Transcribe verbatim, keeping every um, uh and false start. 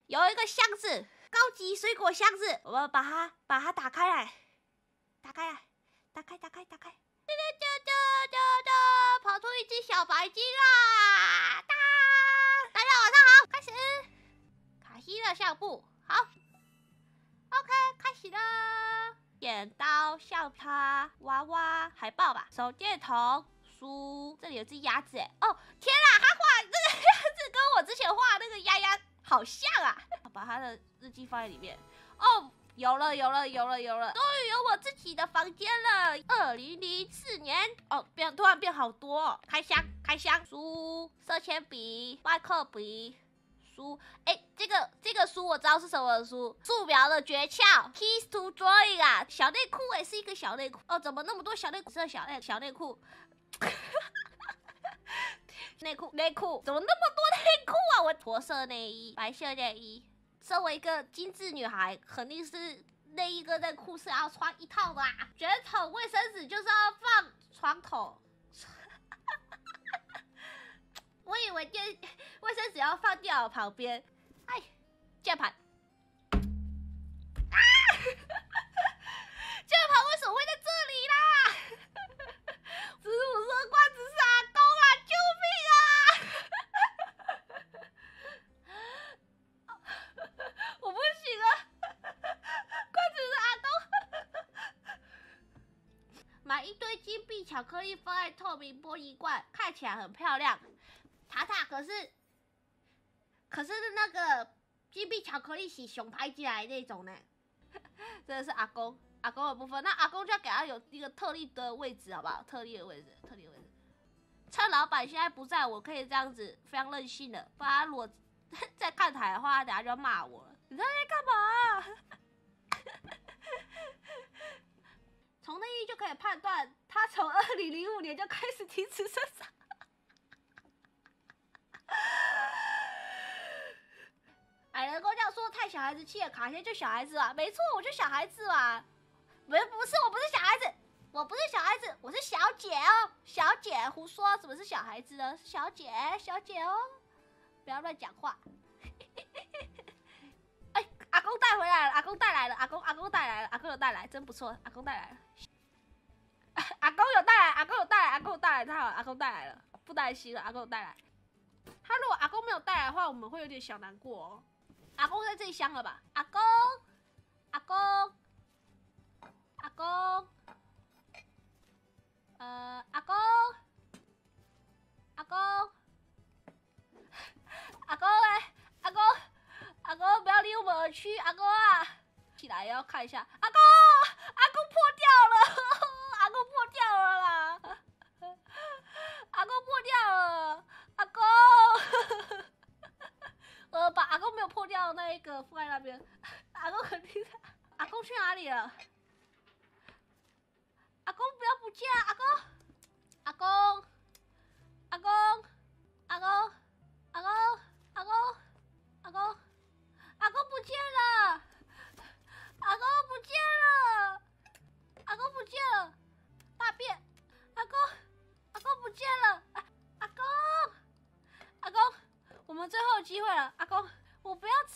有一个箱子，高级水果箱子，我们把它把它打开来，打开来，打开打开打开，哒哒哒哒哒，跑出一只小白鲸啦！哒，大家晚上好，开始。卡西的相簿，好 ，OK， 开始了。剪刀、橡皮、娃娃、海报吧，手电筒、书，这里有只鸭子哎，哦天啊，他画这个鸭子跟我之前画那个鸭鸭好像啊！把他的日记放在里面。哦，有了有了有了有了，终于有我自己的房间了。二零零四年，哦，变突然变好多、哦。开箱开箱，书、色铅笔、麦克笔。书，哎，这个这个书我知道是什么书，素描的诀窍 ，Keys to Drawing 啊，小内裤也是一个小内裤哦，怎么那么多小内裤？这小内小内裤，内裤内裤，怎么那么多内裤啊？我驼色内衣，白色内衣，身为一个精致女孩，肯定是内衣跟内裤是要穿一套的啊。卷筒卫生纸就是要放床头。我以为电卫生纸要放电脑旁边，哎，键盘，啊，键盘为什么会在这里啦？十五色罐子是阿公啊，救命啊！我不行了，罐子是阿公。买一堆金币巧克力放在透明玻璃罐，看起来很漂亮。塔塔可是，可是那个金币巧克力是熊拍进来那种呢，真的是阿公阿公的部分。那阿公就要给他有一个特例的位置，好不好？特例的位置，特例的位置。趁老板现在不在，我可以这样子非常任性的，不然他如果在看台的话，他等下就要骂我了。你在干嘛、啊？从内衣就可以判断，他从二零零五年就开始停止生产。矮人工匠说太小孩子气了，卡先就小孩子啊，没错，我就小孩子嘛，没不是，我不是小孩子，我不是小孩子，我是小姐哦，小姐胡说，怎么是小孩子呢？是小姐，小姐哦，不要乱讲话。哎，阿公带回来了，阿公带来了，阿公阿公带来了，阿公有带来，真不错，阿公带来了。阿公有带来，阿公有带来，阿公有带来，太好了，阿公带来了，不担心了，阿公有带来。他如果阿公没有带来的话，我们会有点小难过哦。阿公在这里香了吧？阿公，阿公，阿公，呃，阿公，阿公，阿公嘞，阿公，阿公不要离我们而去，阿公啊，起来要看一下，阿公，阿公破掉了，阿公破掉了啦，阿公破掉了，阿公。呃，把阿公没有破掉的那一个放在那边，阿公肯定在。阿公去哪里了？阿公不要不见，阿公，阿公，阿公，阿公，阿公，阿公，阿公，阿公不见了，阿公不见了，阿公不见了，大便，阿公，阿公不见了，阿阿公，阿公。我们最后有机会了，阿公，我不要